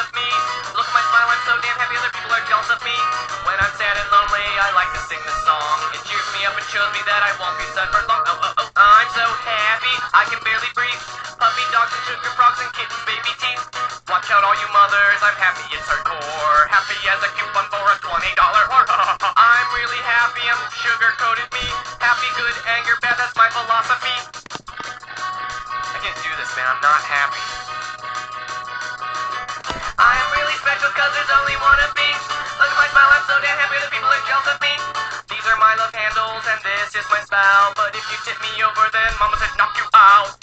of me. Look at my smile, I'm so damn happy other people are jealous of me. When I'm sad and lonely, I like to sing this song. It cheers me up and shows me that I won't be sad for long. Oh, oh, oh, I'm so happy, I can barely breathe. Puppy dogs and sugar frogs and kittens, baby teeth. Watch out all you mothers, I'm happy, it's hardcore. Happy as a coupon for a $20 whore. I'm really happy, I'm sugar-coated me. Happy, good, anger, bad, that's my philosophy. I can't do this, man, I'm not happy. I am really special cause there's only one of me. Look at my smile, I'm so damn happy that people are jealous of me. These are my love handles and this is my spout. But if you tip me over then mama said knock you out.